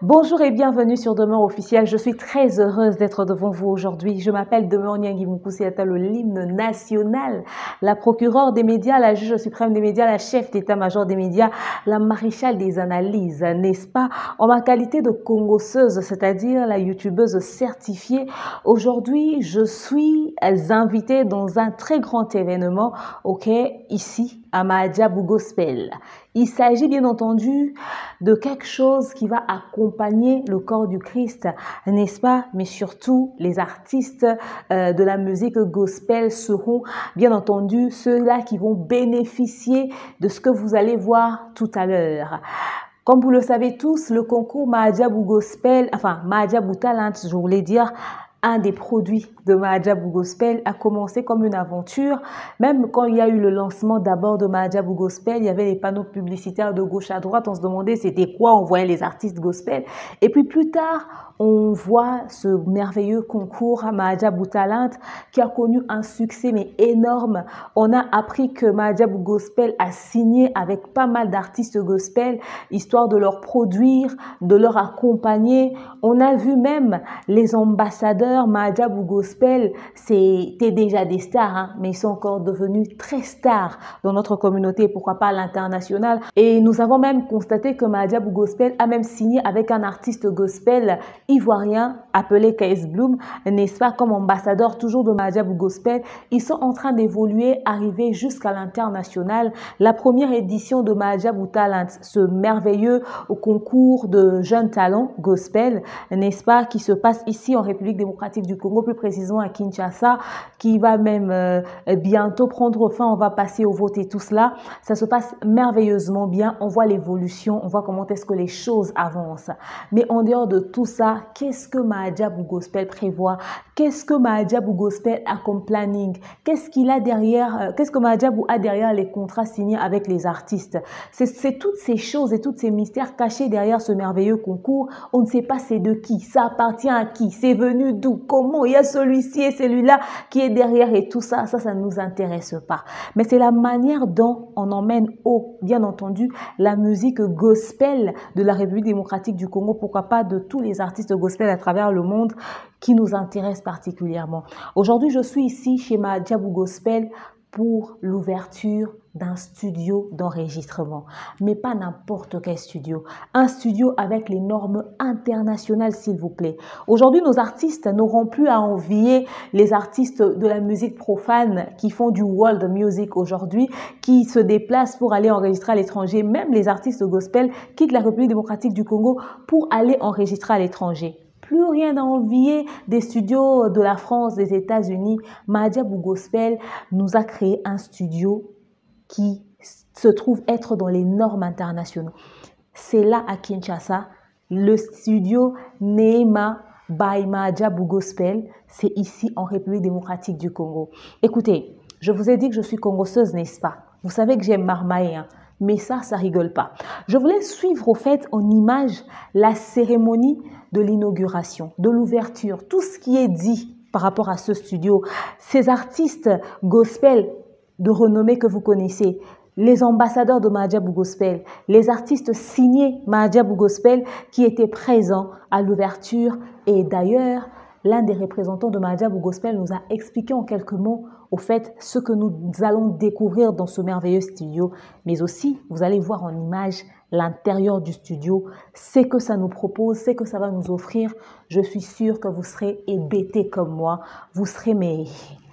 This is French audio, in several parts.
Bonjour et bienvenue sur Demeure Officielle. Je suis très heureuse d'être devant vous aujourd'hui. Je m'appelle Demeure Nyangi Moukoussi-Atta, l'hymne national, la procureure des médias, la juge suprême des médias, la chef d'état-major des médias, la maréchale des analyses, n'est-ce pas? En ma qualité de congosseuse, c'est-à-dire la youtubeuse certifiée, aujourd'hui, je suis invitée dans un très grand événement, ok, ici, à Mahadjabou Gospel. Il s'agit bien entendu de quelque chose qui va accompagner le corps du Christ, n'est-ce pas? Mais surtout, les artistes de la musique gospel seront bien entendu ceux-là qui vont bénéficier de ce que vous allez voir tout à l'heure. Comme vous le savez tous, le concours Mahadjabou Gospel, enfin Mahadjabou Talent, je voulais dire, un des produits de Mahadjabou Gospel a commencé comme une aventure. Même quand il y a eu le lancement d'abord de Mahadjabou Gospel, il y avait les panneaux publicitaires de gauche à droite. On se demandait c'était quoi, on voyait les artistes gospel. Et puis plus tard, on voit ce merveilleux concours à Mahadjabou Talent qui a connu un succès mais énorme. On a appris que Mahadjabou Gospel a signé avec pas mal d'artistes gospel, histoire de leur produire, de leur accompagner. On a vu même les ambassadeurs Mahadjabou Gospel, c'était déjà des stars, hein, mais ils sont encore devenus très stars dans notre communauté, pourquoi pas à l'international. Et nous avons même constaté que Mahadjabou Gospel a même signé avec un artiste gospel ivoirien appelé KS Bloom, n'est-ce pas, comme ambassadeur toujours de Mahadjabou Gospel. Ils sont en train d'évoluer, arriver jusqu'à l'international. La première édition de Mahadjabou Talent, ce merveilleux concours de jeunes talents gospel, n'est-ce pas, qui se passe ici en République démocratique du Congo, plus précisément à Kinshasa, qui va même bientôt prendre fin. On va passer au vote et tout cela. Ça se passe merveilleusement bien. On voit l'évolution, on voit comment est-ce que les choses avancent. Mais en dehors de tout ça, qu'est-ce que Mahadjabou Gospel prévoit? Qu'est-ce que Mahadjabou Gospel a comme planning? Qu'est-ce qu'il a derrière? Qu'est-ce que Mahadjabou a derrière les contrats signés avec les artistes? C'est toutes ces choses et tous ces mystères cachés derrière ce merveilleux concours. On ne sait pas c'est de qui, ça appartient à qui, c'est venu d'où, comment, il y a celui-ci et celui-là qui est derrière et tout ça, ça ne nous intéresse pas. Mais c'est la manière dont on emmène haut, bien entendu, la musique gospel de la République démocratique du Congo, pourquoi pas de tous les artistes gospel à travers le monde qui nous intéressent particulièrement. Aujourd'hui, je suis ici chez Mahadjabou Gospel pour l'ouverture d'un studio d'enregistrement, mais pas n'importe quel studio, un studio avec les normes internationales, s'il vous plaît. Aujourd'hui, nos artistes n'auront plus à envier les artistes de la musique profane qui font du world music aujourd'hui, qui se déplacent pour aller enregistrer à l'étranger. Même les artistes gospel quittent la République démocratique du Congo pour aller enregistrer à l'étranger. Plus rien à envier des studios de la France, des États-Unis. Mahadjabou Gospel nous a créé un studio qui se trouve être dans les normes internationales. C'est là à Kinshasa, le studio Neema by Mahadjabou Gospel. C'est ici en République démocratique du Congo. Écoutez, je vous ai dit que je suis congosseuse, n'est-ce pas? Vous savez que j'aime marmailler, hein? Mais ça rigole pas. Je voulais suivre au fait en image la cérémonie de l'inauguration, de l'ouverture, tout ce qui est dit par rapport à ce studio. Ces artistes gospel de renommée que vous connaissez, les ambassadeurs de Mahadjabou Gospel, les artistes signés Mahadjabou Gospel qui étaient présents à l'ouverture. Et d'ailleurs, l'un des représentants de Mahadjabou Gospel nous a expliqué en quelques mots au fait ce que nous allons découvrir dans ce merveilleux studio. Mais aussi, vous allez voir en image l'intérieur du studio, c'est que ça nous propose, c'est que ça va nous offrir. Je suis sûre que vous serez hébétés comme moi. Vous serez mais...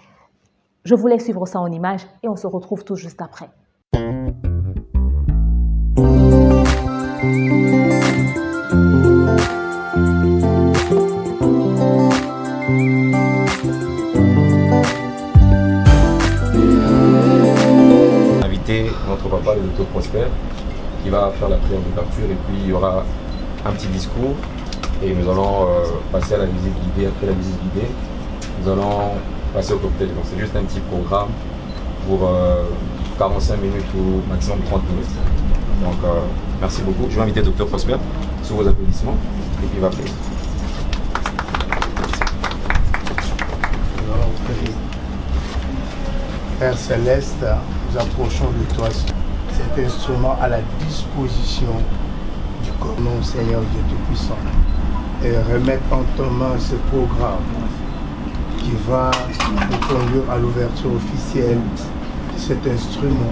Je vous laisse suivre ça en image et on se retrouve tout juste après. Notre papa, le docteur Prosper, qui va faire la prière d'ouverture, et puis il y aura un petit discours et nous allons passer à la visite guidée. Après la visite guidée, nous allons passer au cocktail. Donc c'est juste un petit programme pour 45 minutes ou maximum 30 minutes. Donc merci beaucoup. Je vais inviter le docteur Prosper sous vos applaudissements et puis il va prier. Père Céleste, nous approchons de toi, cet instrument à la disposition du Mon Seigneur Dieu Tout-Puissant, et remettre en ton main ce programme qui va nous conduire à l'ouverture officielle de cet instrument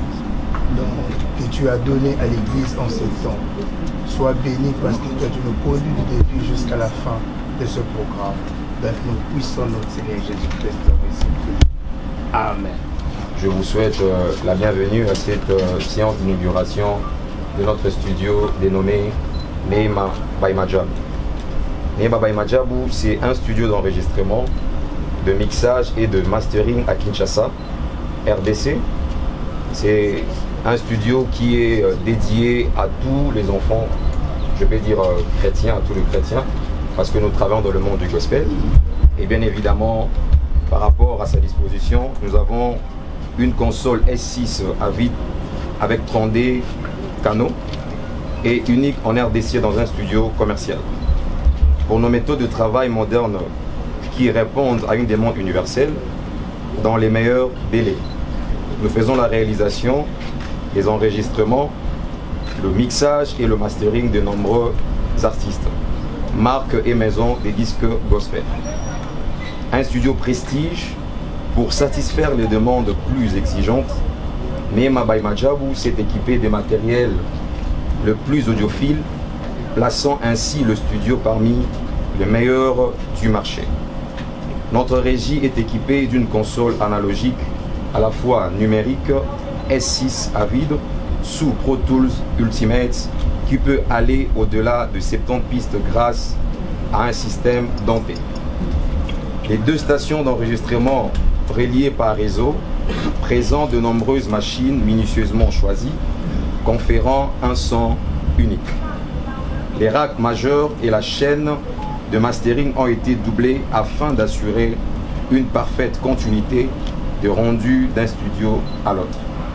que tu as donné à l'Église en ces temps. Sois béni parce que toi tu nous conduis du début jusqu'à la fin de ce programme. Dans nous puissons notre Seigneur Jésus-Christ. Amen. Je vous souhaite la bienvenue à cette séance d'inauguration de notre studio dénommé Neema by Majabu. Neema by Majabu, c'est un studio d'enregistrement, de mixage et de mastering à Kinshasa, RDC. C'est un studio qui est dédié à tous les enfants, je vais dire chrétiens, à tous les chrétiens, parce que nous travaillons dans le monde du gospel. Et bien évidemment, par rapport à sa disposition, nous avons une console S6 à vide avec 30D canaux et unique en RDC dans un studio commercial. Pour nos méthodes de travail modernes qui répondent à une demande universelle, dans les meilleurs délais, nous faisons la réalisation, les enregistrements, le mixage et le mastering de nombreux artistes, marques et maisons des disques gospel. Un studio prestige pour satisfaire les demandes plus exigeantes. Neema by Majabu s'est équipé des matériels le plus audiophile, plaçant ainsi le studio parmi les meilleurs du marché. Notre régie est équipée d'une console analogique à la fois numérique S6 à vide sous Pro Tools Ultimate qui peut aller au-delà de 70 pistes grâce à un système denté. Les deux stations d'enregistrement reliées par réseau présentent de nombreuses machines minutieusement choisies, conférant un son unique. Les racks majeurs et la chaîne de mastering ont été doublés afin d'assurer une parfaite continuité de rendu d'un studio à l'autre.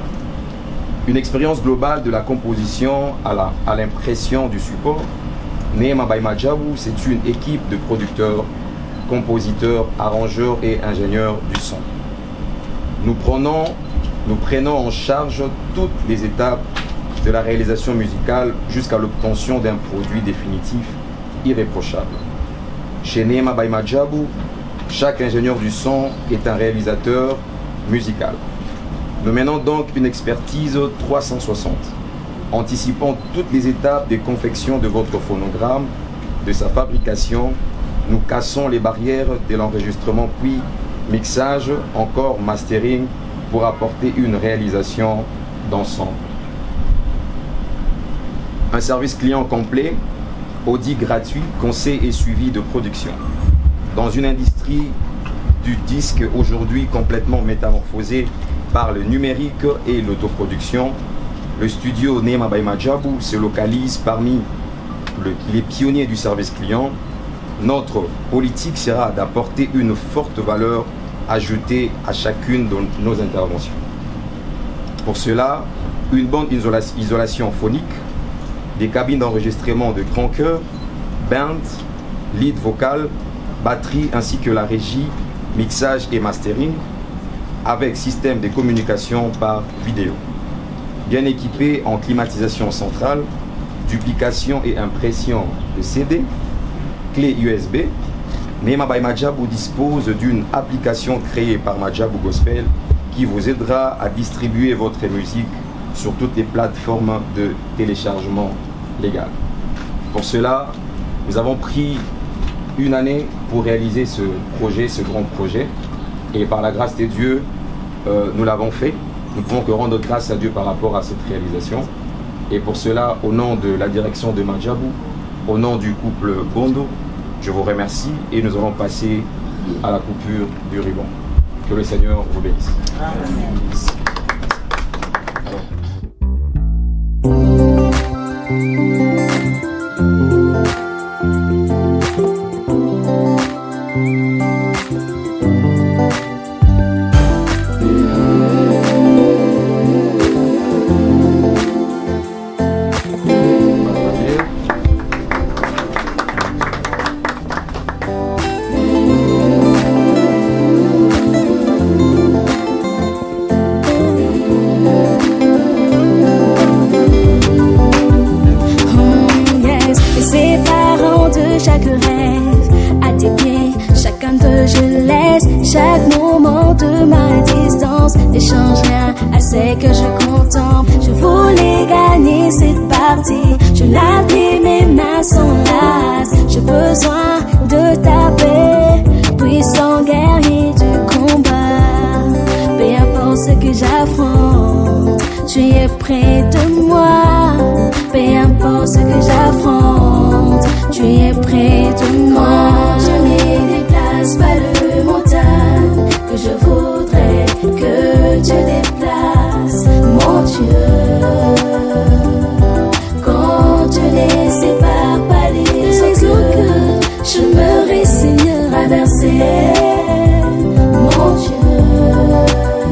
Une expérience globale de la composition à l'impression du support. Neema by Majabu, c'est une équipe de producteurs, compositeurs, arrangeurs et ingénieurs du son. Nous prenons en charge toutes les étapes de la réalisation musicale jusqu'à l'obtention d'un produit définitif irréprochable. Chez Neema by Majabu, chaque ingénieur du son est un réalisateur musical. Nous menons donc une expertise 360, anticipant toutes les étapes de confection de votre phonogramme, de sa fabrication. Nous cassons les barrières de l'enregistrement puis mixage, encore mastering pour apporter une réalisation d'ensemble. Un service client complet, audit gratuit, conseil et suivi de production. Dans une industrie du disque aujourd'hui complètement métamorphosée par le numérique et l'autoproduction, le studio Neema by Majabu se localise parmi les pionniers du service client. Notre politique sera d'apporter une forte valeur ajoutée à chacune de nos interventions. Pour cela, une bonne isolation phonique, des cabines d'enregistrement de grand cœur, band, lead vocal, batterie ainsi que la régie, mixage et mastering, avec système de communication par vidéo. Bien équipé en climatisation centrale, duplication et impression de CD, clé USB, Neema by Majabu dispose d'une application créée par Majabu Gospel qui vous aidera à distribuer votre musique sur toutes les plateformes de téléchargement légal. Pour cela, nous avons pris une année pour réaliser ce projet, ce grand projet, et par la grâce de Dieu, nous l'avons fait. Nous ne pouvons que rendre grâce à Dieu par rapport à cette réalisation. Et pour cela, au nom de la direction de Majabu, au nom du couple Bondo, je vous remercie et nous allons passer à la coupure du ruban. Que le Seigneur vous bénisse. Amen. de chaque rêve. À tes pieds, chacun de je laisse. Chaque moment de ma distance n'échange rien à ce que je contemple. Je voulais gagner cette partie. Je l'appuie, mes mains sont lasses. J'ai besoin de ta paix, puissant guerrier du combat. Peu importe ce que j'affronte, tu es près de moi. Peu importe ce que j'affronte, tu es près de moi. Je ne déplace pas de montagne que je voudrais que tu déplaces, mon Dieu. Quand tu les sépares pas les eaux que je me résigne à verser, mon Dieu.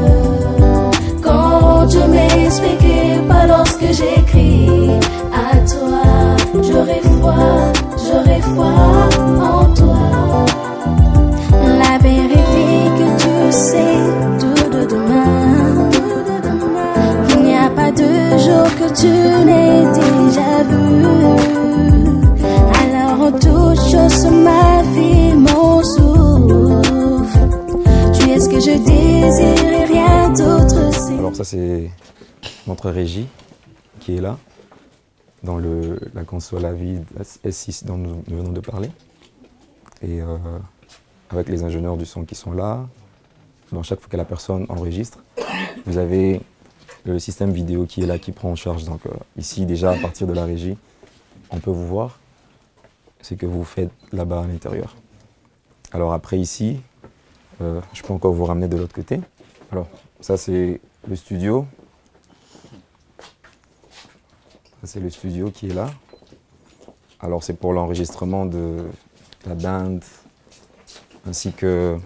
Quand je m'explique pas lorsque j'écris à toi, j'aurai foi en toi. La vérité que tu sais tout de demain, il n'y a pas de jour que tu n'aies déjà vu. Alors en toute chose sur ma vie, mon souffle, tu es ce que je désire et rien d'autre. Alors ça c'est notre régie qui est là, dans la console à vide S6 dont nous venons de parler. Et avec les ingénieurs du son qui sont là, dans chaque fois que la personne enregistre, vous avez le système vidéo qui est là, qui prend en charge. Donc ici déjà à partir de la régie, on peut vous voir ce que vous faites là-bas à l'intérieur. Alors après ici, je peux encore vous ramener de l'autre côté. Alors ça c'est le studio. Ça c'est le studio qui est là. Alors c'est pour l'enregistrement de la bande, ainsi que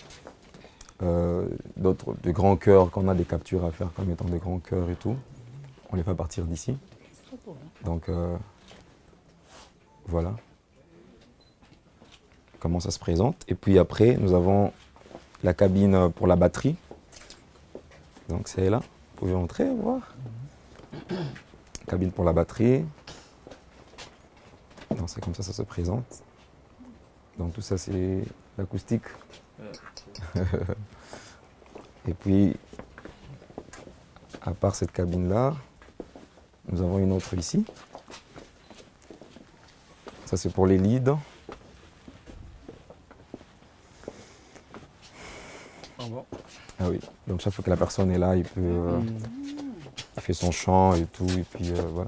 de grands chœurs, quand on a des captures à faire comme étant de grands chœurs et tout. On les fait partir d'ici. Donc voilà comment ça se présente. Et puis après, nous avons la cabine pour la batterie. Donc c'est là, vous pouvez entrer, voir. Cabine pour la batterie. Donc c'est comme ça se présente. Donc tout ça c'est l'acoustique. Et puis, à part cette cabine-là, nous avons une autre ici. Ça c'est pour les leads. Ah oui, donc chaque fois que la personne est là, il peut, il fait son chant et tout, et puis voilà.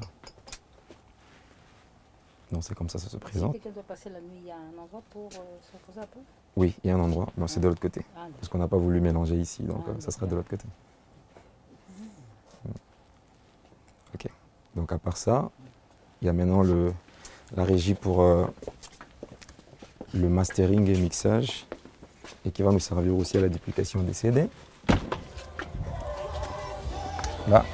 Donc c'est comme ça se présente. Si quelqu'un doit passer la nuit, il y a un endroit pour se reposer un peu? Oui, il y a un endroit, mais c'est de l'autre côté. Parce qu'on n'a pas voulu mélanger ici, donc ça sera de l'autre côté. Ok, donc à part ça, il y a maintenant la régie pour le mastering et mixage, et qui va nous servir aussi à la duplication des CD. Là.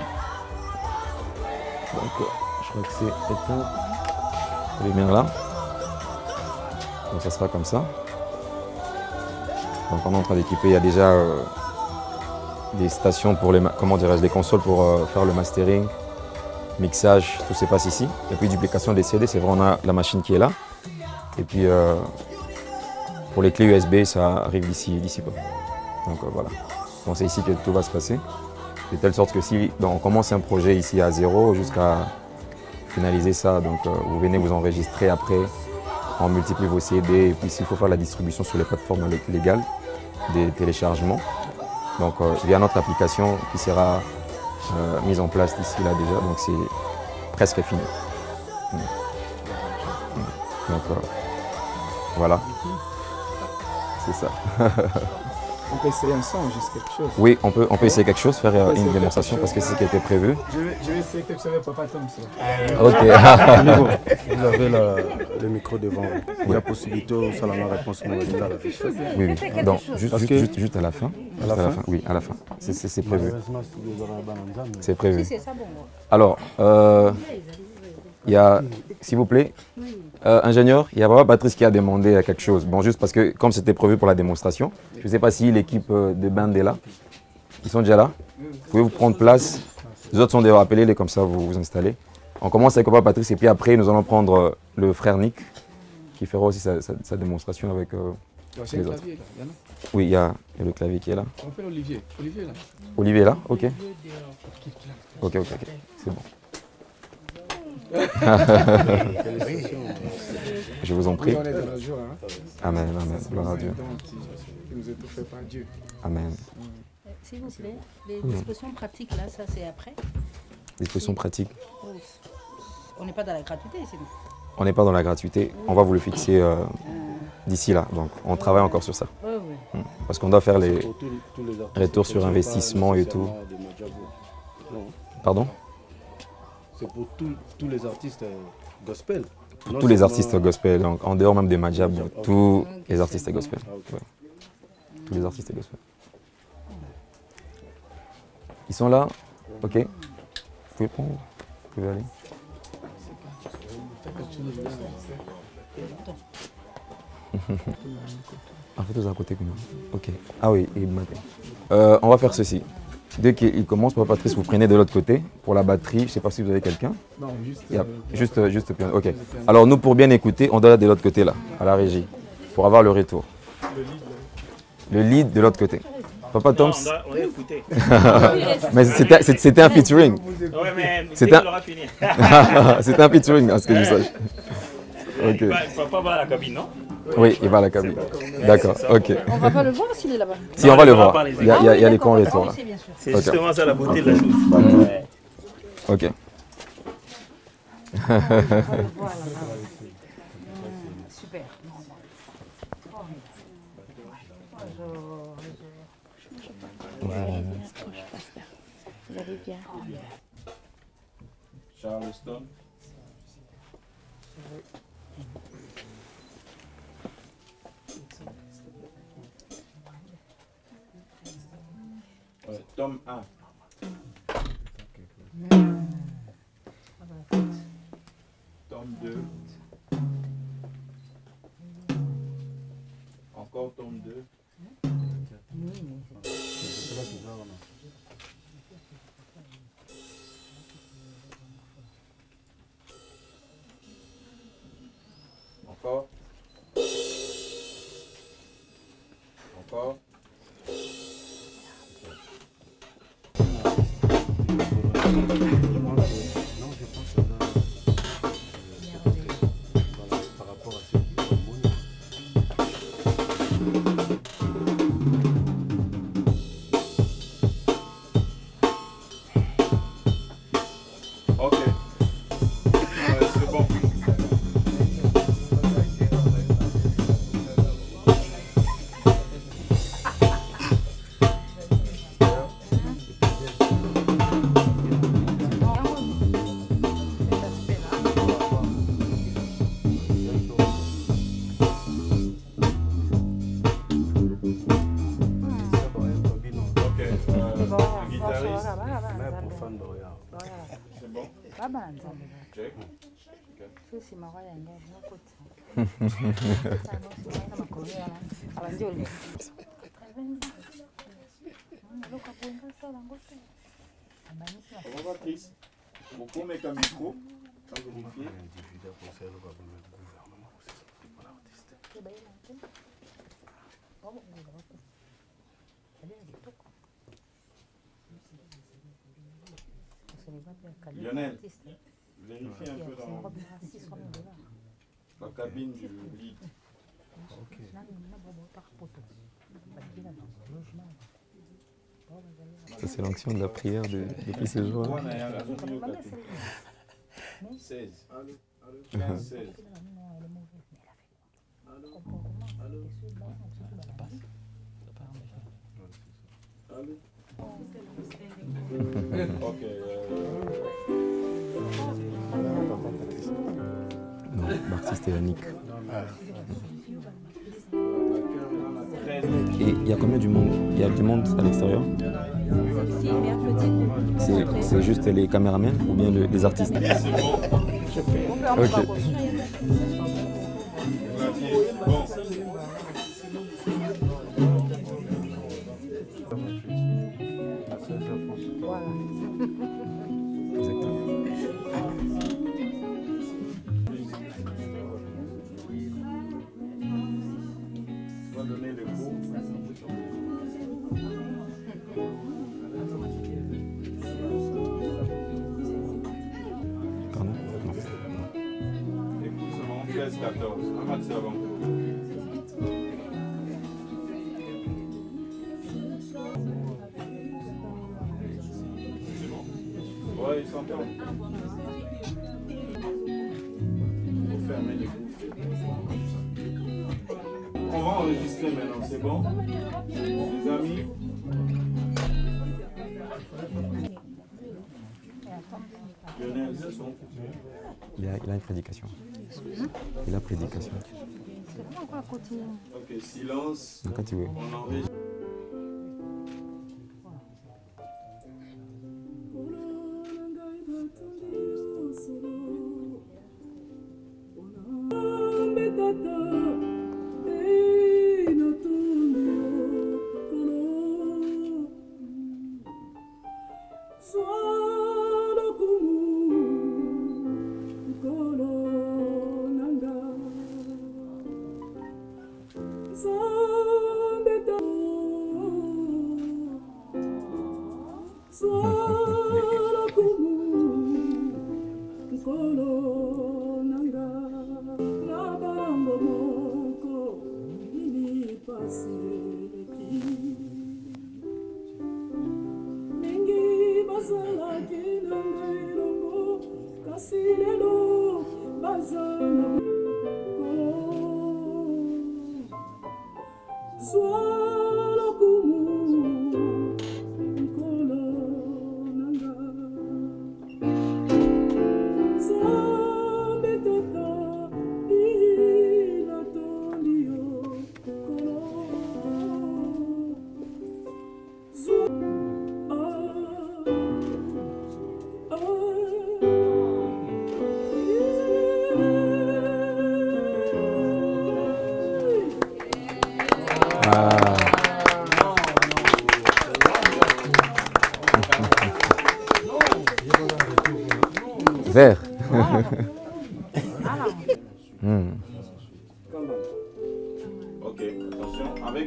Donc je crois que c'est éteint. La lumière là. Donc ça sera comme ça. Donc on est en train d'équiper, il y a déjà des stations pour les, comment dirais-je, des consoles pour faire le mastering, mixage, tout se passe ici. Et puis duplication des CD, c'est vrai, on a la machine qui est là. Et puis pour les clés USB, ça arrive d'ici peu. Donc voilà. Donc c'est ici que tout va se passer. De telle sorte que si on commence un projet ici à zéro jusqu'à finaliser ça, donc vous venez vous enregistrer après, on multiplie vos CD, et puis s'il faut faire la distribution sur les plateformes légales des téléchargements, donc il y a notre application qui sera mise en place d'ici là déjà, donc c'est presque fini. Donc voilà, c'est ça. On peut essayer un son, juste quelque chose. Oui, on peut essayer quelque chose, faire une démonstration parce que c'est ce qui était prévu. Je vais essayer quelque chose avec Papa Tom. Ok. Vous avez le micro devant vous. Il y a possibilité au salon de réponse à la fiche. Oui, oui. Donc, juste à la fin. À la fin? Oui, à la fin. C'est prévu. C'est prévu. Si, c'est ça, bon. Alors, il y a, s'il vous plaît, ingénieur, il y a Papa Patrice qui a demandé quelque chose. Bon, juste parce que comme c'était prévu pour la démonstration, je ne sais pas si l'équipe de band est là. Ils sont déjà là. Vous pouvez vous prendre place. Les autres sont déjà appelés, comme ça vous vous installez. On commence avec Papa Patrice et puis après nous allons prendre le frère Nick qui fera aussi sa démonstration avec C'est les le autres. clavier, là. Il y en a. Oui, il y a le clavier qui est là. On appelle Olivier. Olivier, là. Olivier est là? Ok. Ok, c'est bon. Je vous en prie. Oui, on est dans la joie. Hein. Amen, amen. Gloire à Dieu. Qui nous est tout fait par Dieu. Amen. S'il vous plaît, les dispositions pratiques, là, ça c'est après. Disposition pratique. On n'est pas dans la gratuité, c'est nous. On n'est pas dans la gratuité. On va vous le fixer d'ici là. Donc, on travaille encore sur ça. Oui, oui. Parce qu'on doit faire les Pour tous les artistes, retours sur c'est pas investissement et tout. nécessairement des Madjabo. Non, Pardon? c'est pour tous les artistes gospel. Non Tous les seulement- artistes gospel, donc en dehors même des Madjab, tous les artistes gospel. Ah, ok. Ouais. Tous les artistes gospel. Ils sont là? Ok. Vous pouvez prendre? Vous pouvez aller? En fait, aux à côté, comment? Ok. Ah oui, et matin. On va faire ceci. Dès qu'il commence, Papa Patrice, vous prenez de l'autre côté pour la batterie. Je ne sais pas si vous avez quelqu'un. Non, juste. Il y a juste piano. Ok. Alors nous, pour bien écouter, on doit aller de l'autre côté là, à la régie, pour avoir le retour. Le lead de l'autre côté. Papa Toms. On a écouté. Mais c'était un featuring. Oui, mais C'était on aura fini. C'était un featuring, à ce que je sache. Ok. Il va pas voir la cabine, non? Oui, il va à la cabine. D'accord. Ok. On va pas le voir s'il est là-bas. Si on va le voir. par les Il y a l'écran retour là. C'est bien sûr. C'est Ok. justement ça la beauté de la chose. Ouais. Ok. Super. Vous allez bien. Charleston. Tome 1. Tome 2. Encore tome 2. Encore. Encore. Par rapport à ceux qui font le monde. Ok. Ouais, c'est bon. Ok. Le guitariste, c'est bon. Babanza. Check. Sisi mawaya yangu nokoti. Makolo yana. Abanjoli. Loka kuenga sala ngote. Abanisi na Bonjour Patrice. Vous pouvez mettre un micro. Sans vérifier. Lionel, vérifiez un peu dans la cabine du lead. Ça, c'est l'onction de la prière depuis ce jour. 16. 15, 16. Ok. Non, l'artiste est Yannick. Et il y a combien du monde? Il y a du monde à l'extérieur? C'est juste les caméramans ou bien les artistes? Ok. Bon. Exactement. Il reste 14. Un match avant. C'est bon? Ouais, ils s'entendent. Il faut fermer les groupes. On va enregistrer maintenant, c'est bon? Les amis? Il a une prédication. Il a prédication. Ok, silence. Quand tu veux. On enregistre. Vert. Ok, attention, avec.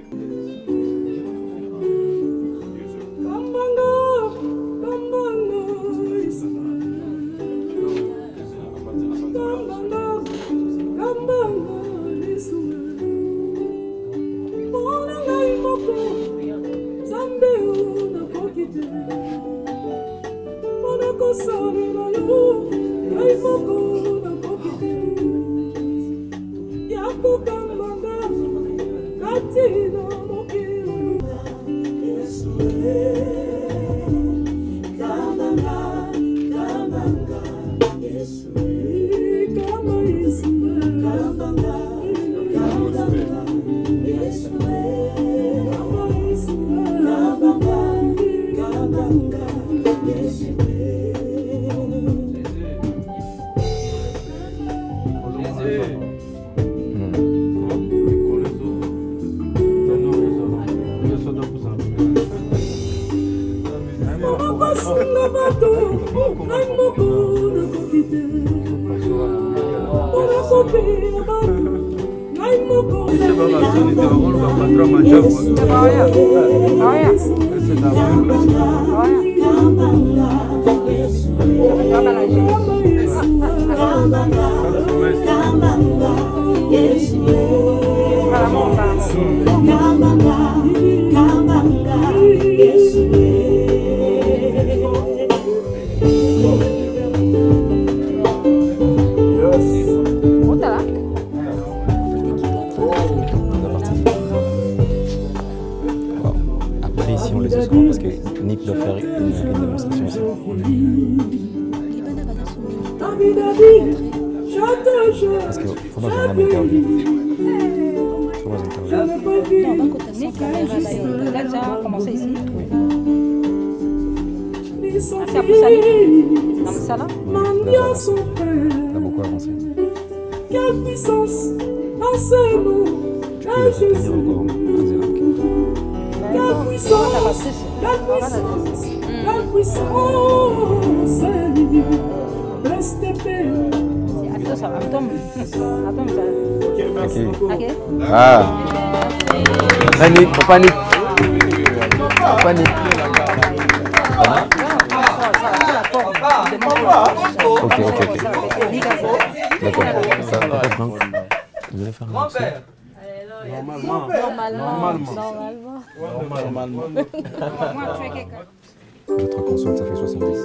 Parce que Nick doit faire une démonstration aussi. Parce qu'il faut pas que j'en interview. Faut pas interview. Non, Nick, il a déjà commencé ici. Oui. Après, après ça, dans le salon. Oui, là, il a beaucoup avancé. Quelle puissance en ce nom. Du coup, il va se tenir encore un zéro. Quelle puissance, quelle puissance, restez paix. Attends, ça va, attends, Ok. Ah. Panique, faut panique. Panique. Ok. D'accord. Ça, Vous allez faire un Grand-père. Normalement. Votre console, ça fait 70.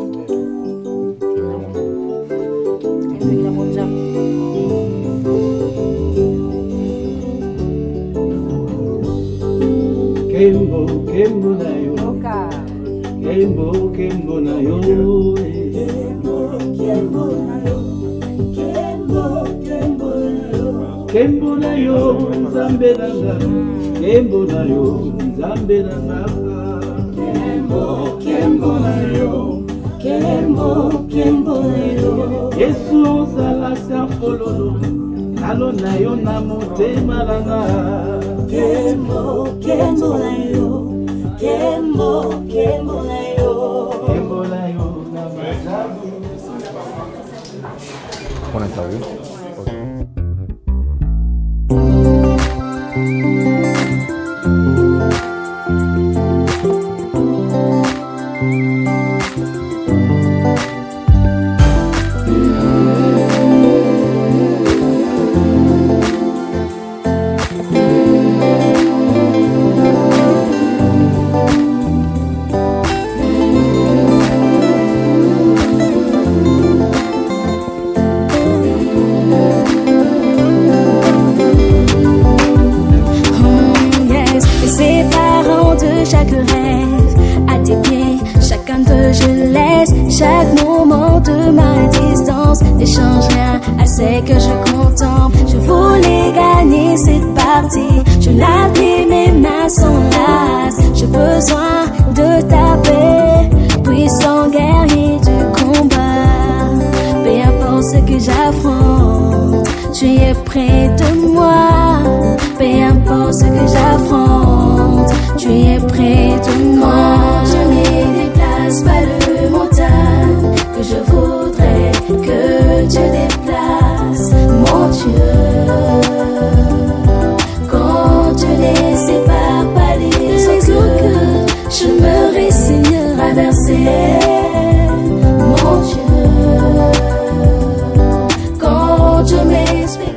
Kembo, Kembo na yo. Kembo, Kembo na yo. Kembo, Kembo na yo. Kembo, Kembo na yo. Kembo na yo, Nzambe nanga. Kembo na yo, Nzambe nanga. Kembo, Kembo na yo. Kembo, Kembo na yo. Yesu ozalaka fololo. Nalo na yo na motema nanga. Kembo, Kembo na yo. Kembo, Kembo na yo. Kembo na yo na majabu. On interview. Chaque rêve à tes pieds, chacun de je laisse chaque moment de ma distance. N'échange rien à ce que je contemple. Je voulais gagner cette partie. Je l'admets, mes mains sont lasses. J'ai besoin de ta paix, puissant guerrier du combat. Peu importe ce que j'affronte, tu es près de moi. Peu importe ce que j'affronte, tu es près de moi. Je ne déplace pas le montagne que je voudrais que tu déplaces, mon Dieu. Quand tu les sépares pas les autres, je me résigne à verser, mon Dieu. Quand je m'explique.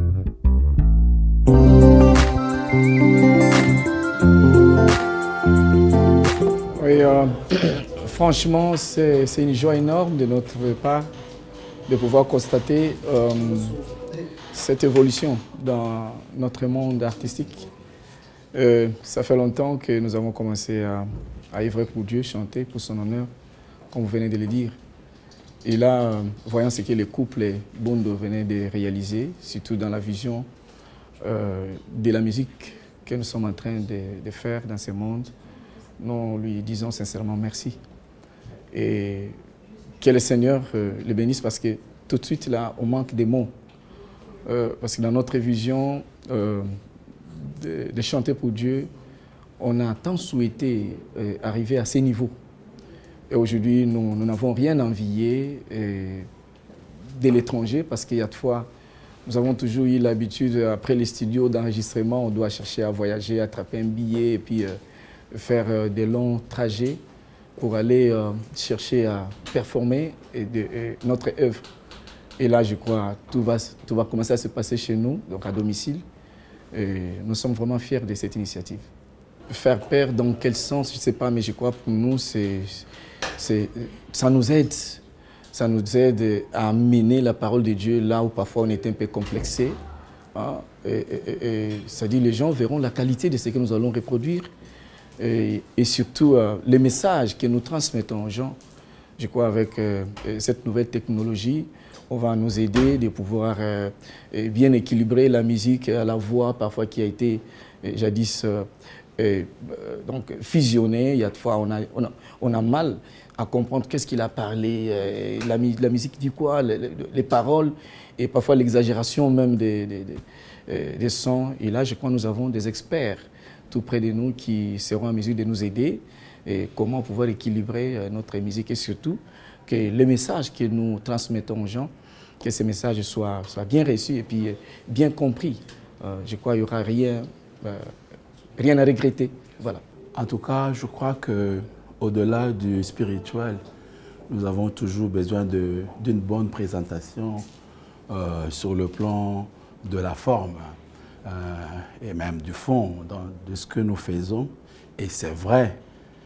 Oui, franchement, c'est une joie énorme de notre part de pouvoir constater cette évolution dans notre monde artistique. Ça fait longtemps que nous avons commencé à œuvrer pour Dieu, chanter pour son honneur, comme vous venez de le dire. Et là, voyant ce que le couple Bondo venait de réaliser, surtout dans la vision de la musique que nous sommes en train de faire dans ce monde, nous lui disons sincèrement merci. Et que le Seigneur le bénisse, parce que tout de suite, là, on manque des mots. Parce que dans notre vision de chanter pour Dieu, on a tant souhaité arriver à ces niveaux. Et aujourd'hui, nous n'avons rien envié de l'étranger, parce qu'il y a de fois, nous avons toujours eu l'habitude, après les studios d'enregistrement, on doit chercher à voyager, attraper un billet et puis faire des longs trajets pour aller chercher à performer notre œuvre. Et là, je crois, tout va commencer à se passer chez nous, donc à domicile. Et nous sommes vraiment fiers de cette initiative. Faire peur dans quel sens, je ne sais pas, mais je crois que pour nous, ça nous aide. Ça nous aide à amener la parole de Dieu là où parfois on est un peu complexé. Hein? C'est-à-dire les gens verront la qualité de ce que nous allons reproduire et surtout les messages que nous transmettons aux gens. Je crois avec cette nouvelle technologie, on va nous aider de pouvoir bien équilibrer la musique, la voix parfois qui a été jadis donc fusionnée. Il y a de fois on a mal à comprendre qu'est-ce qu'il a parlé, la musique dit quoi, les paroles, et parfois l'exagération même des sons. Et là, je crois que nous avons des experts tout près de nous qui seront en mesure de nous aider et comment pouvoir équilibrer notre musique et surtout que les messages que nous transmettons aux gens, que ces messages soient bien reçus et puis bien compris. Je crois qu'il n'y aura rien à regretter. Voilà. En tout cas, je crois que au-delà du spirituel, nous avons toujours besoin d'une bonne présentation sur le plan de la forme et même du fond de ce que nous faisons. Et c'est vrai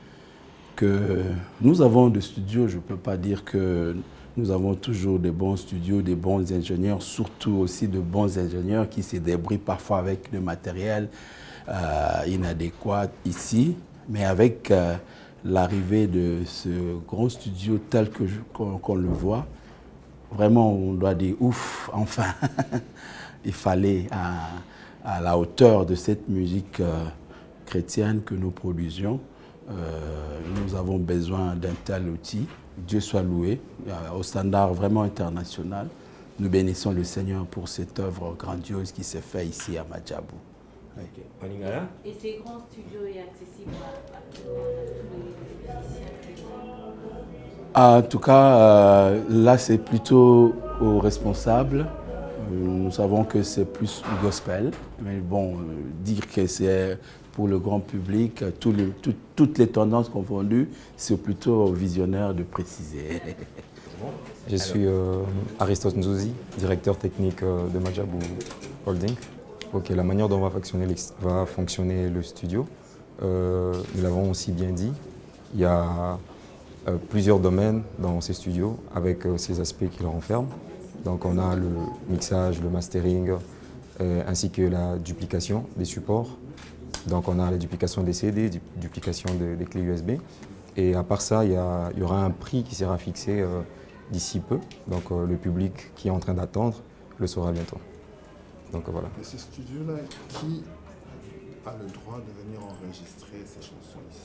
que nous avons des studios, je ne peux pas dire que nous avons toujours des bons studios, des bons ingénieurs, surtout aussi de bons ingénieurs qui se débrouillent parfois avec le matériel inadéquat ici. Mais avec l'arrivée de ce grand studio tel qu'on le voit, vraiment on doit dire ouf, enfin, il fallait à la hauteur de cette musique chrétienne que nous produisions. Nous avons besoin d'un tel outil. Dieu soit loué, au standard vraiment international. Nous bénissons le Seigneur pour cette œuvre grandiose qui s'est faite ici à Madjabou. Okay. Et ces grands studios est accessible à tous les musiciens? En tout cas, là c'est plutôt aux responsables. Nous savons que c'est plus gospel, mais bon, dire que c'est pour le grand public, toutes les tendances confondues, c'est plutôt aux visionnaires de préciser. Je suis Aristote Nzouzi, directeur technique de Madjabou Holding. Okay, la manière dont va fonctionner le studio, nous l'avons aussi bien dit, il y a plusieurs domaines dans ces studios avec ces aspects qui le renferment. Donc on a le mixage, le mastering, ainsi que la duplication des supports. Donc on a la duplication des CD, duplication des clés USB. Et à part ça, il y aura un prix qui sera fixé d'ici peu. Donc le public qui est en train d'attendre le saura bientôt. Donc voilà. Et ce studio-là, qui a le droit de venir enregistrer ces chansons ici?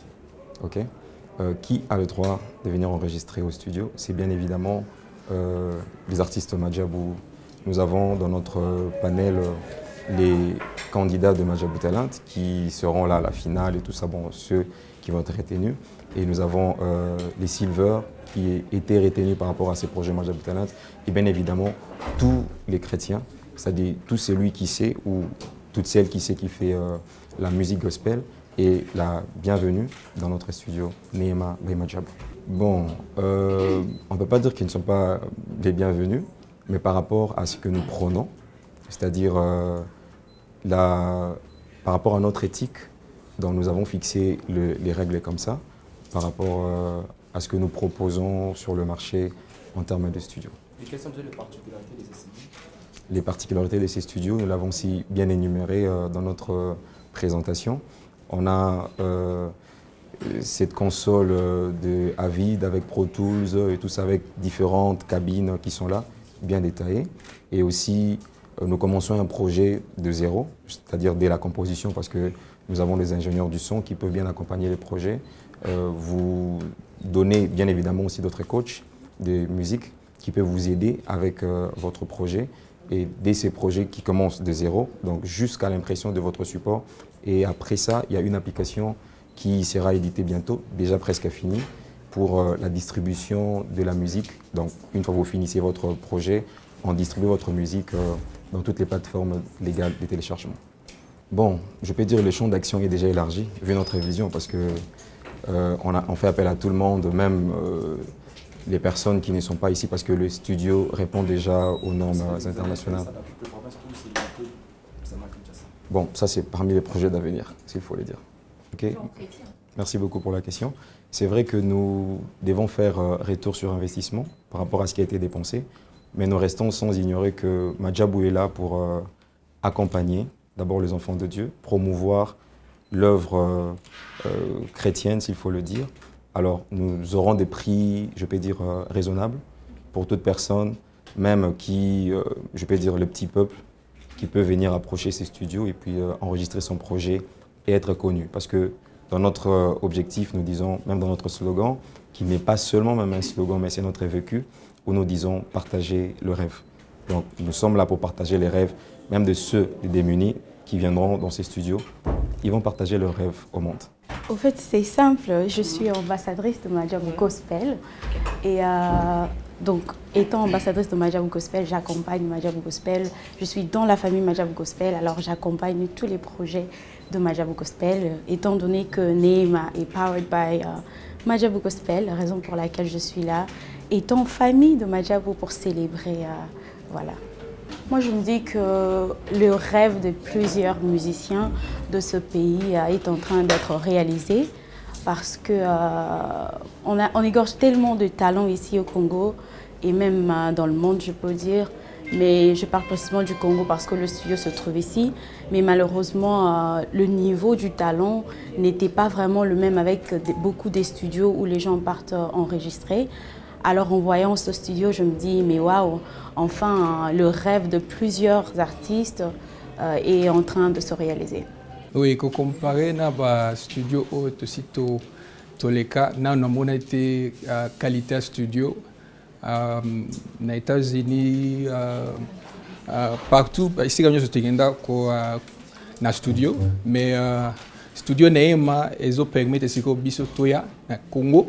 Ok. Qui a le droit de venir enregistrer au studio? C'est bien évidemment les artistes Madjabou. Nous avons dans notre panel les candidats de Madjabou Talent qui seront là à la finale et tout ça, bon, ceux qui vont être retenus. Et nous avons les Silver qui étaient retenus par rapport à ces projets Madjabou Talent. Et bien évidemment, tous les chrétiens, c'est-à-dire tout celui qui sait ou toute celle qui sait qui fait la musique gospel et la bienvenue dans notre studio Neema by Madjabou. Bon, on ne peut pas dire qu'ils ne sont pas les bienvenus, mais par rapport à ce que nous prônons, c'est-à-dire par rapport à notre éthique, dont nous avons fixé les règles comme ça, par rapport à ce que nous proposons sur le marché en termes de studio. Et quelles sont les particularités de ces studios? Les particularités de ces studios, nous l'avons aussi bien énuméré dans notre présentation. On a cette console de Avid avec Pro Tools et tout ça avec différentes cabines qui sont là, bien détaillées. Et aussi, nous commençons un projet de zéro, c'est-à-dire dès la composition, parce que nous avons des ingénieurs du son qui peuvent bien accompagner les projets. Vous donnez bien évidemment aussi d'autres coachs de musique qui peuvent vous aider avec votre projet. Et dès ces projets qui commencent de zéro, donc jusqu'à l'impression de votre support. Et après ça, il y a une application qui sera éditée bientôt, déjà presque finie, pour la distribution de la musique. Donc une fois que vous finissez votre projet, on distribue votre musique dans toutes les plateformes légales de téléchargement. Bon, je peux dire que le champ d'action est déjà élargi, vu notre vision, parce que on fait appel à tout le monde, même les personnes qui ne sont pas ici, parce que le studio répond déjà aux normes internationales. Bon, ça c'est parmi les projets d'avenir, s'il faut le dire. Okay. Merci beaucoup pour la question. C'est vrai que nous devons faire retour sur investissement par rapport à ce qui a été dépensé, mais nous restons sans ignorer que Madjabou est là pour accompagner d'abord les enfants de Dieu, promouvoir l'œuvre chrétienne, s'il faut le dire. Alors, nous aurons des prix, je peux dire, raisonnables pour toute personne, même qui, je peux dire, le petit peuple, qui peut venir approcher ces studios et puis enregistrer son projet et être connu. Parce que dans notre objectif, nous disons, même dans notre slogan, qui n'est pas seulement même un slogan, mais c'est notre vécu, où nous disons partager le rêve. Donc, nous sommes là pour partager les rêves, même de ceux des démunis qui viendront dans ces studios. Ils vont partager leurs rêves au monde. Au fait, c'est simple. Je suis ambassadrice de Madjabou Gospel. Et donc, étant ambassadrice de Madjabou Gospel, j'accompagne Madjabou Gospel. Je suis dans la famille Madjabou Gospel, alors j'accompagne tous les projets de Madjabou Gospel. Étant donné que Neema est powered by Madjabou Gospel, la raison pour laquelle je suis là, étant famille de Madjabou pour célébrer, voilà. Moi, je me dis que le rêve de plusieurs musiciens de ce pays est en train d'être réalisé parce que on égorge tellement de talents ici au Congo et même dans le monde, je peux dire. Mais je parle précisément du Congo parce que le studio se trouve ici. Mais malheureusement, le niveau du talent n'était pas vraiment le même avec beaucoup des studios où les gens partent enregistrer. Alors en voyant ce studio, je me dis, mais waouh, enfin, le rêve de plusieurs artistes est en train de se réaliser. Oui, comparé à un studio où tous les cas, nous avons été qualité à studio. Aux États-Unis, partout, ici, nous sommes dans studio, mais studio Neema, ils permettent de se faire au Congo.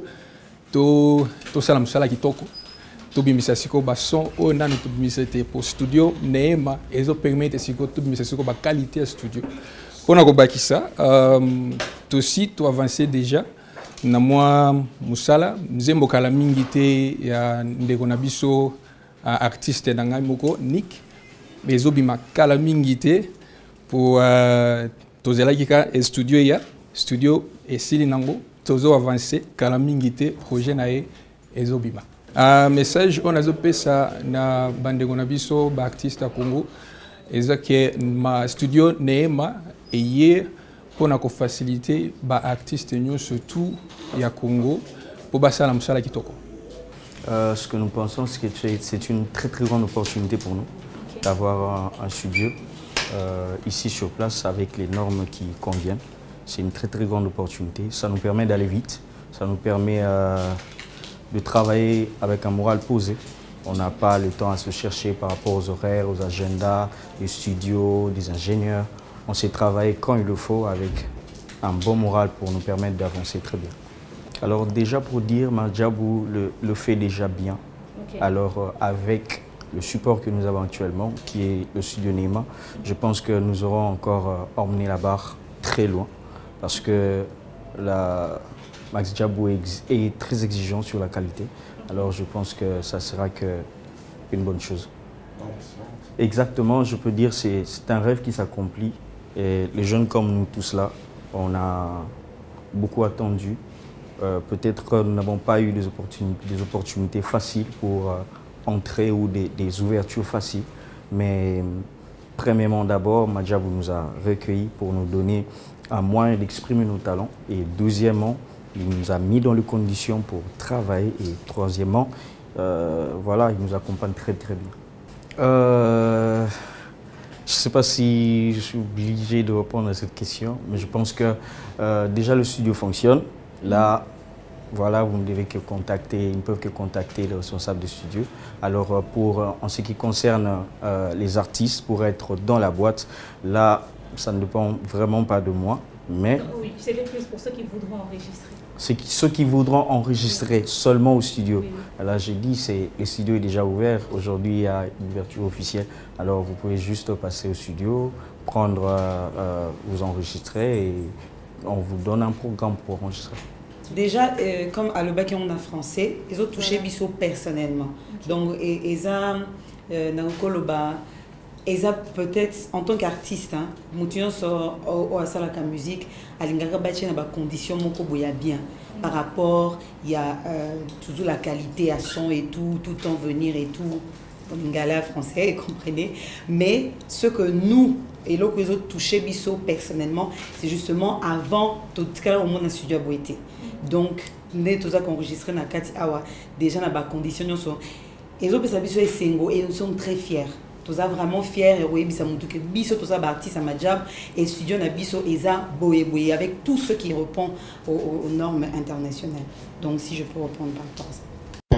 To sala msala kitoko to bimisa siko ba son o nanu to bimisa te pour studio Neema ezo permettre siko to bimisa siko ba qualité studio pona ko bakisa to si to avancer déjà na moi musala nzembo kala mingi te ya ndeko na biso artiste na ngai moko Nick ezo bima kala mingi te pour to zela kika studio ya studio esili nango tozo avancer kala mingi te projet na ezobima message on azope ça na bandeko na biso ba artiste à Congo ezake ma studio Neema eye pona ko faciliter ba artiste nyo surtout ya Congo pour basala msala kitoko. Ce que nous pensons, c'est que c'est une très grande opportunité pour nous d'avoir un studio ici sur place avec les normes qui conviennent. C'est une très grande opportunité. Ça nous permet d'aller vite, ça nous permet de travailler avec un moral posé. On n'a pas le temps à se chercher par rapport aux horaires, aux agendas, des studios, des ingénieurs. On sait travailler quand il le faut avec un bon moral pour nous permettre d'avancer très bien. Alors déjà pour dire, Madjabou le fait déjà bien. Okay. Alors avec le support que nous avons actuellement, qui est le studio Neema, je pense que nous aurons encore emmené la barre très loin. Parce que Max Djabou est très exigeant sur la qualité. Alors je pense que ça sera une bonne chose. Exactement, je peux dire que c'est un rêve qui s'accomplit. Et les jeunes comme nous tous là, on a beaucoup attendu. Peut-être que nous n'avons pas eu des opportunités faciles pour entrer ou des ouvertures faciles. Mais premièrement d'abord, Madjabou nous a recueillis pour nous donner un moyen d'exprimer nos talents. Et deuxièmement, il nous a mis dans les conditions pour travailler. Et troisièmement, voilà, il nous accompagne très bien. Je ne sais pas si je suis obligé de répondre à cette question, mais je pense que déjà le studio fonctionne. Là, voilà, vous ne devez que contacter, ils ne peuvent que contacter le responsable du studio. Alors, en ce qui concerne les artistes, pour être dans la boîte, là, ça ne dépend vraiment pas de moi, mais... Oui, c'est plus pour ceux qui voudront enregistrer. Ceux qui voudront enregistrer seulement au studio. Oui. Alors j'ai dit, le studio est déjà ouvert. Aujourd'hui, il y a une ouverture officielle. Alors vous pouvez juste passer au studio, vous enregistrer et on vous donne un programme pour enregistrer. Déjà, comme à l'Obaké on a français, ils ont touché Bisso personnellement. Okay. Donc, ils ont peut-être en tant qu'artiste, Moutinon sort au Salaka musique, à l'Ingaka Bachi n'a pas condition moko boya bien. Par rapport, il y a toujours la qualité à son et tout en venir et tout. En lingala français, comprenez. Mais ce que nous, et l'autre que les autres touché Bisso personnellement, c'est justement avant tout cas au monde un studio à Boété. Donc, nous avons enregistré dans Kati Awa, déjà dans les conditions. Et les autres Bisso est single et nous sommes très fiers. Nous sommes vraiment fiers et nous sommes tous les artistes à Madjab et le studio na Bisso Eza Boé avec tout ce qui répond aux normes internationales. Donc, si je peux répondre par rapport à ça.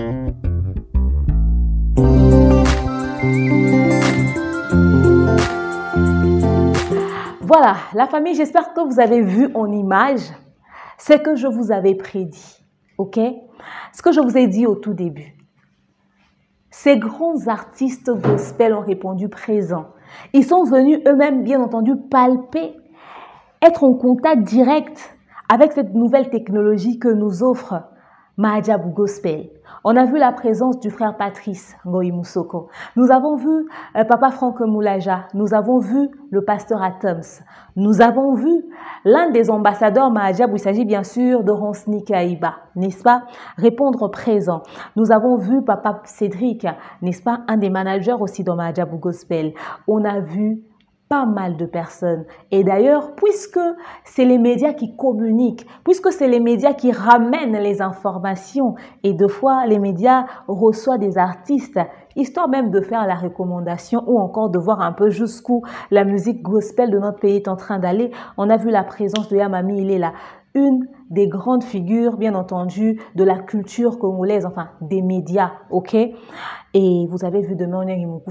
Voilà, la famille, j'espère que vous avez vu en image ce que je vous avais prédit, ok? Ce que je vous ai dit au tout début. Ces grands artistes gospel ont répondu présent. Ils sont venus eux-mêmes, bien entendu, palper, être en contact direct avec cette nouvelle technologie que nous offre Mahajabou Gospel. On a vu la présence du frère Patrice Ngoï Moussoko. Nous avons vu Papa Franck Moulaja. Nous avons vu le pasteur Atoms. Nous avons vu l'un des ambassadeurs Mahajabou. Il s'agit bien sûr de Ronsni Kaïba, n'est-ce pas? Répondre présent. Nous avons vu Papa Cédric, n'est-ce pas? Un des managers aussi dans Mahajabou Gospel. On a vu pas mal de personnes. Et d'ailleurs, puisque c'est les médias qui communiquent, puisque c'est les médias qui ramènent les informations, et deux fois les médias reçoivent des artistes, histoire même de faire la recommandation ou encore de voir un peu jusqu'où la musique gospel de notre pays est en train d'aller, on a vu la présence de Yamami Ilela, une des grandes figures, bien entendu, de la culture congolaise, enfin, des médias, ok? Et vous avez vu demain,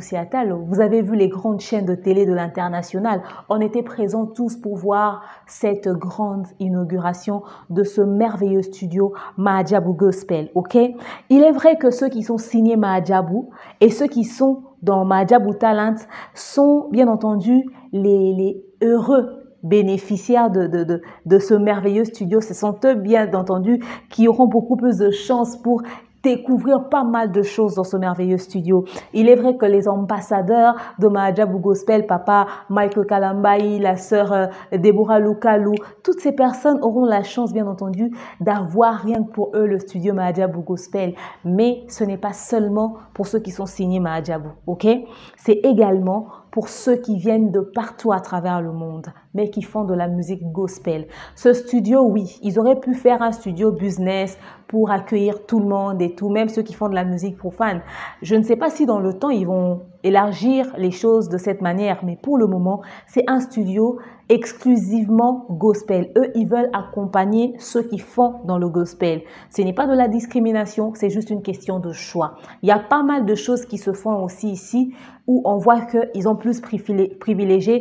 vous avez vu les grandes chaînes de télé de l'international. On était présents tous pour voir cette grande inauguration de ce merveilleux studio Mahajabou Gospel, ok? Il est vrai que ceux qui sont signés Mahajabou et ceux qui sont dans Mahajabou Talent sont, bien entendu, les heureux bénéficiaires de ce merveilleux studio. Ce sont eux, bien entendu, qui auront beaucoup plus de chances pour découvrir pas mal de choses dans ce merveilleux studio. Il est vrai que les ambassadeurs de Mahajabou Gospel, Papa Michael Kalambayi, la sœur Deborah Lukalou, toutes ces personnes auront la chance, bien entendu, d'avoir rien que pour eux le studio Mahajabou Gospel. Mais ce n'est pas seulement pour ceux qui sont signés Mahajabou, ok? C'est également pour ceux qui viennent de partout à travers le monde, mais qui font de la musique gospel. Ce studio, oui, ils auraient pu faire un studio business pour accueillir tout le monde et tout, même ceux qui font de la musique profane. Je ne sais pas si dans le temps, ils vont élargir les choses de cette manière, mais pour le moment, c'est un studio exclusivement gospel. Eux, ils veulent accompagner ceux qui font dans le gospel. Ce n'est pas de la discrimination, c'est juste une question de choix. Il y a pas mal de choses qui se font aussi ici, où on voit qu'ils ont plus privilégié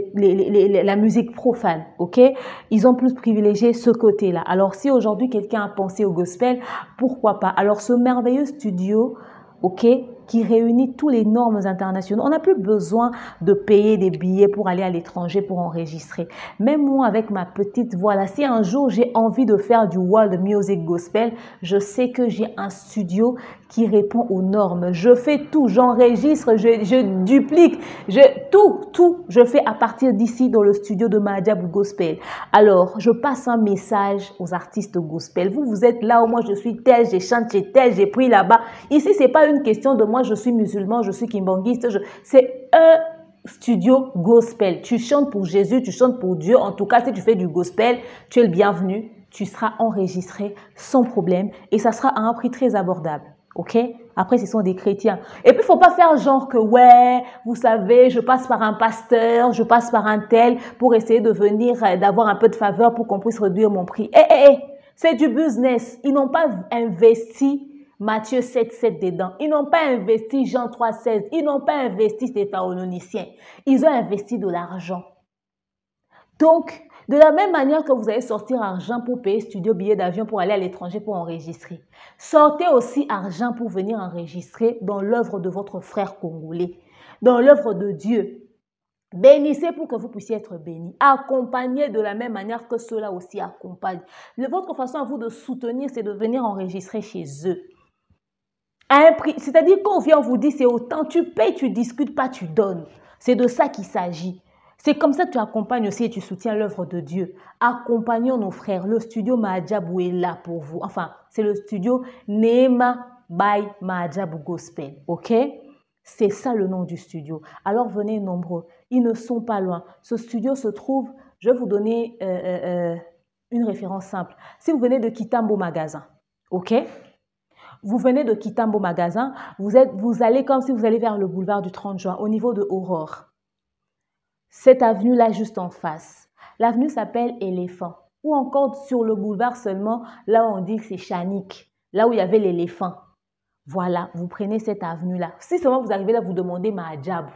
la musique profane, ok? Ils ont plus privilégié ce côté-là. Alors, si aujourd'hui, quelqu'un a pensé au gospel, pourquoi pas? Alors, ce merveilleux studio, ok, qui réunit tous les normes internationaux. On n'a plus besoin de payer des billets pour aller à l'étranger pour enregistrer. Même moi, avec ma petite voix là, si un jour j'ai envie de faire du world music gospel, je sais que j'ai un studio qui répond aux normes. Je fais tout, j'enregistre, je duplique, tout, je fais à partir d'ici dans le studio de Mahajabou Gospel. Alors, je passe un message aux artistes gospel. Vous êtes là où moi je suis tel, j'ai chanté tel, j'ai pris là-bas. Ici, c'est pas une question de moi, je suis musulman, je suis kimbanguiste, c'est un studio gospel. Tu chantes pour Jésus, tu chantes pour Dieu. En tout cas, si tu fais du gospel, tu es le bienvenu. Tu seras enregistré sans problème et ça sera à un prix très abordable. Ok? Après, ce sont des chrétiens. Et puis, il ne faut pas faire genre que, ouais, vous savez, je passe par un pasteur, je passe par un tel pour essayer de venir, d'avoir un peu de faveur pour qu'on puisse réduire mon prix. C'est du business. Ils n'ont pas investi Matthieu 7,7 dedans. Ils n'ont pas investi Jean 3,16. Ils n'ont pas investi ces Thessaloniciens. Ils ont investi de l'argent. Donc, de la même manière que vous allez sortir argent pour payer studio, billet d'avion pour aller à l'étranger pour enregistrer, sortez aussi argent pour venir enregistrer dans l'œuvre de votre frère congolais, dans l'œuvre de Dieu. Bénissez pour que vous puissiez être bénis. Accompagnez de la même manière que ceux-là aussi accompagnent. Votre façon à vous de soutenir, c'est de venir enregistrer chez eux. À un prix, c'est-à-dire quand on vient, on vous dit c'est autant, tu payes, tu discutes pas, tu donnes. C'est de ça qu'il s'agit. C'est comme ça que tu accompagnes aussi et tu soutiens l'œuvre de Dieu. Accompagnons nos frères. Le studio Mahajabou est là pour vous. Enfin, c'est le studio Neema by Mahajabou Gospel. Ok? C'est ça le nom du studio. Alors venez nombreux. Ils ne sont pas loin. Ce studio se trouve, je vais vous donner une référence simple. Si vous venez de Kitambo Magasin, ok? Vous venez de Kitambo Magasin, vous allez comme si vous allez vers le boulevard du 30 juin, au niveau de Aurore. Cette avenue-là, juste en face. L'avenue s'appelle Éléphant. Ou encore sur le boulevard seulement, là où on dit que c'est Chanik, là où il y avait l'éléphant. Voilà, vous prenez cette avenue-là. Si seulement vous arrivez là, vous demandez Mahajabou.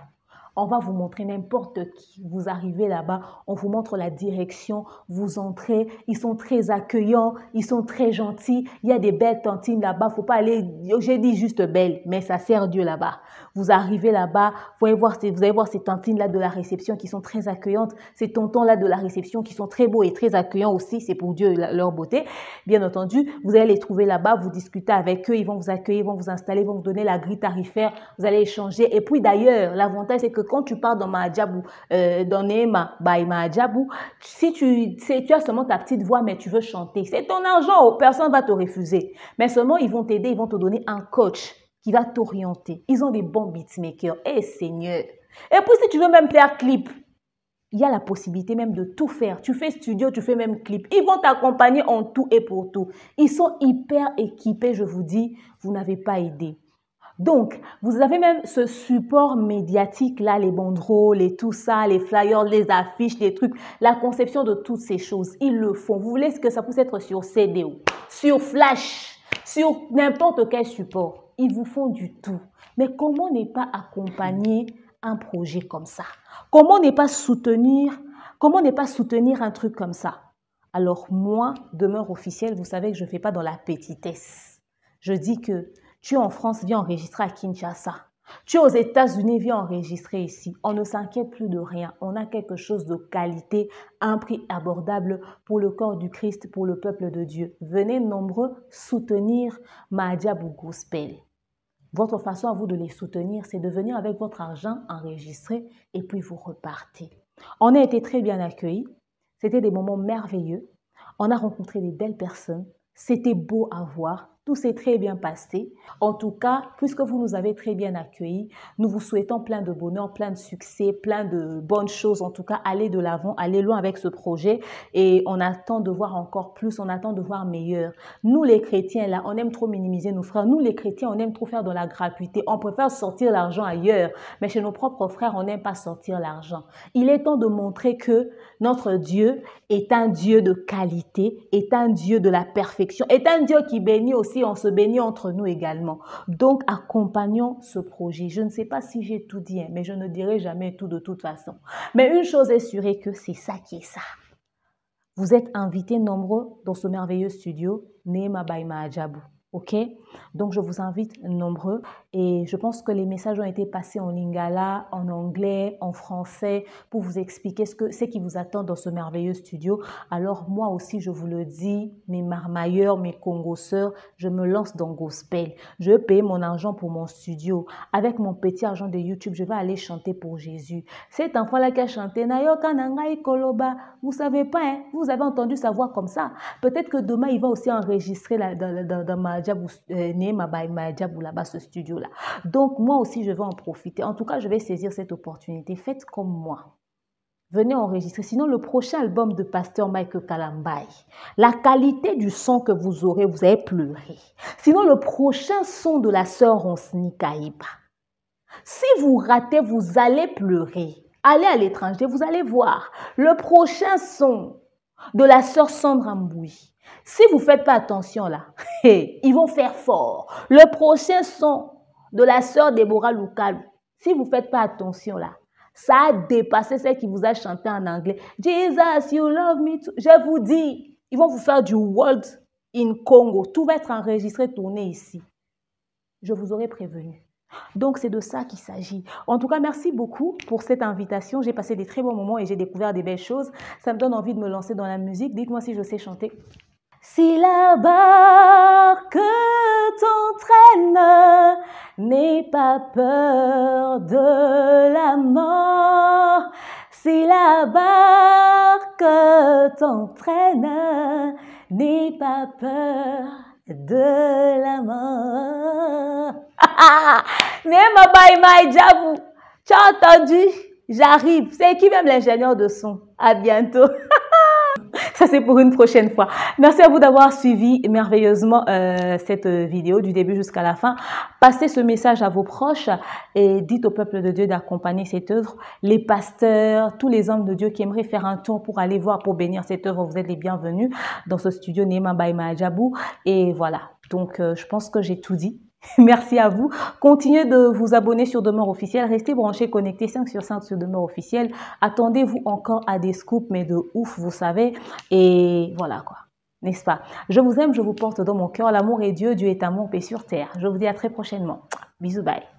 On va vous montrer n'importe qui. Vous arrivez là-bas, on vous montre la direction, vous entrez, ils sont très accueillants, ils sont très gentils. Il y a des belles tantines là-bas, faut pas aller, j'ai dit juste belle, mais ça sert Dieu là-bas. Vous arrivez là-bas, vous allez voir ces tantines-là de la réception qui sont très accueillantes, ces tontons-là de la réception qui sont très beaux et très accueillants aussi, c'est pour Dieu leur beauté. Bien entendu, vous allez les trouver là-bas, vous discutez avec eux, ils vont vous accueillir, ils vont vous installer, ils vont vous donner la grille tarifaire, vous allez échanger. Et puis d'ailleurs, l'avantage c'est que quand tu pars dans Mahadjabou, dans Neema by Mahadjabou, si tu as seulement ta petite voix mais tu veux chanter, c'est ton argent, personne ne va te refuser. Mais seulement ils vont t'aider, ils vont te donner un coach qui va t'orienter. Ils ont des bons beatmakers. Eh Seigneur. Et puis si tu veux même faire clip, il y a la possibilité même de tout faire. Tu fais studio, tu fais même clip. Ils vont t'accompagner en tout et pour tout. Ils sont hyper équipés, je vous dis, vous n'avez pas aidé. Donc, vous avez même ce support médiatique là, les banderoles et tout ça, les flyers, les affiches, les trucs, la conception de toutes ces choses. Ils le font. Vous voulez que ça puisse être sur CDO, sur Flash, sur n'importe quel support. Ils vous font du tout. Mais comment ne pas accompagner un projet comme ça? Comment ne pas soutenir un truc comme ça? Alors moi, demeure officielle, vous savez que je ne fais pas dans la petitesse. Je dis que tu es en France, viens enregistrer à Kinshasa. Tu es aux États-Unis, viens enregistrer ici. On ne s'inquiète plus de rien. On a quelque chose de qualité, un prix abordable pour le corps du Christ, pour le peuple de Dieu. Venez nombreux soutenir Mahadjabou Gospel. Votre façon à vous de les soutenir, c'est de venir avec votre argent enregistrer et puis vous repartez. On a été très bien accueillis. C'était des moments merveilleux. On a rencontré des belles personnes. C'était beau à voir. Tout s'est très bien passé. En tout cas, puisque vous nous avez très bien accueillis, nous vous souhaitons plein de bonheur, plein de succès, plein de bonnes choses. En tout cas, allez de l'avant, allez loin avec ce projet. Et on attend de voir encore plus, on attend de voir meilleur. Nous, les chrétiens, là, on aime trop minimiser nos frères. Nous, les chrétiens, on aime trop faire de la gratuité. On préfère sortir l'argent ailleurs. Mais chez nos propres frères, on n'aime pas sortir l'argent. Il est temps de montrer que notre Dieu est un Dieu de qualité, est un Dieu de la perfection, est un Dieu qui bénit aussi. On se bénit entre nous également. Donc, accompagnons ce projet. Je ne sais pas si j'ai tout dit, mais je ne dirai jamais tout de toute façon. Mais une chose est sûre, que c'est ça qui est ça. Vous êtes invités nombreux dans ce merveilleux studio, Neema by Mahadjabou. Ok? Donc, je vous invite nombreux et je pense que les messages ont été passés en lingala, en anglais, en français pour vous expliquer ce qui vous attend dans ce merveilleux studio. Alors, moi aussi, je vous le dis, mes marmailleurs, mes Congo-sœurs, je me lance dans Gospel. Je vais payer mon argent pour mon studio. Avec mon petit argent de YouTube, je vais aller chanter pour Jésus. Cet enfant-là qui a chanté, Nayoka Nangai Koloba, vous savez pas, hein? Vous avez entendu sa voix comme ça. Peut-être que demain, il va aussi enregistrer dans ma Neema by Mahadjabou là-bas, ce studio-là. Donc, moi aussi, je vais en profiter. En tout cas, je vais saisir cette opportunité. Faites comme moi. Venez enregistrer. Sinon, le prochain album de Pasteur Michael Kalambay, la qualité du son que vous aurez, vous allez pleurer. Sinon, le prochain son de la sœur Ronsni Kaïba, si vous ratez, vous allez pleurer. Allez à l'étranger, vous allez voir. Le prochain son de la sœur Sandra Mboui. Si vous ne faites pas attention là, ils vont faire fort. Le prochain son de la sœur Deborah Lukalu, si vous ne faites pas attention là, ça a dépassé celle qui vous a chanté en anglais. Jesus, you love me too. Je vous dis, ils vont vous faire du World in Congo. Tout va être enregistré, tourné ici. Je vous aurais prévenu. Donc, c'est de ça qu'il s'agit. En tout cas, merci beaucoup pour cette invitation. J'ai passé des très bons moments et j'ai découvert des belles choses. Ça me donne envie de me lancer dans la musique. Dites-moi si je sais chanter. Si la barque t'entraîne, n'aie pas peur de la mort. Si la barque t'entraîne, n'aie pas peur de la mort. Neema by Mahadjabou. Tu as entendu? J'arrive. C'est qui même l'ingénieur de son? À bientôt. Ça, c'est pour une prochaine fois. Merci à vous d'avoir suivi merveilleusement cette vidéo du début jusqu'à la fin. Passez ce message à vos proches et dites au peuple de Dieu d'accompagner cette œuvre. Les pasteurs, tous les hommes de Dieu qui aimeraient faire un tour pour aller voir, pour bénir cette œuvre, vous êtes les bienvenus dans ce studio Neema by Mahadjabou. Et voilà. Donc, je pense que j'ai tout dit. Merci à vous. Continuez de vous abonner sur Demeure Officielle. Restez branchés, connectés 5 sur 5 sur Demeure Officielle. Attendez-vous encore à des scoops, mais de ouf, vous savez. Et voilà quoi. N'est-ce pas? Je vous aime, je vous porte dans mon cœur. L'amour est Dieu, Dieu est amour, paix sur terre. Je vous dis à très prochainement. Bisous, bye.